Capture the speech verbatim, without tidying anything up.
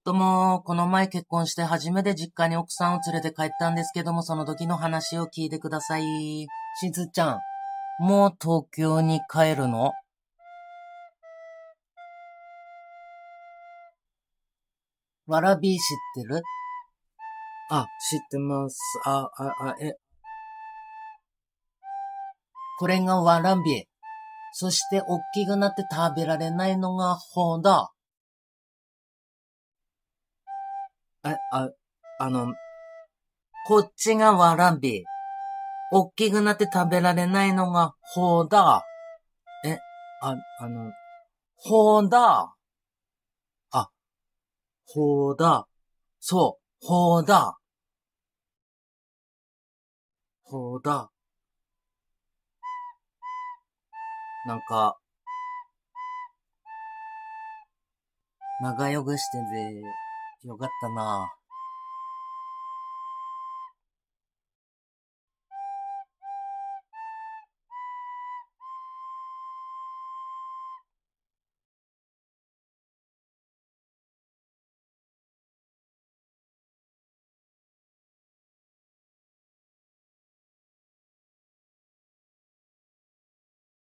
どうも、この前結婚して初めて実家に奥さんを連れて帰ったんですけども、その時の話を聞いてください。しずちゃん、もう東京に帰るの？わらび知ってる？ あ、知ってます。あ、あ、あ、え、 これがわらび。そして大きくなって食べられないのがほうだ。 え、あ、あの、 こっちがわらび。大きくなって食べられないのがほうだ。 え、あ、あの、 ほうだ。 あ、ほうだ、 そう、ほうだ。 ほうだ。なんか、 仲良くしてて、よかったな。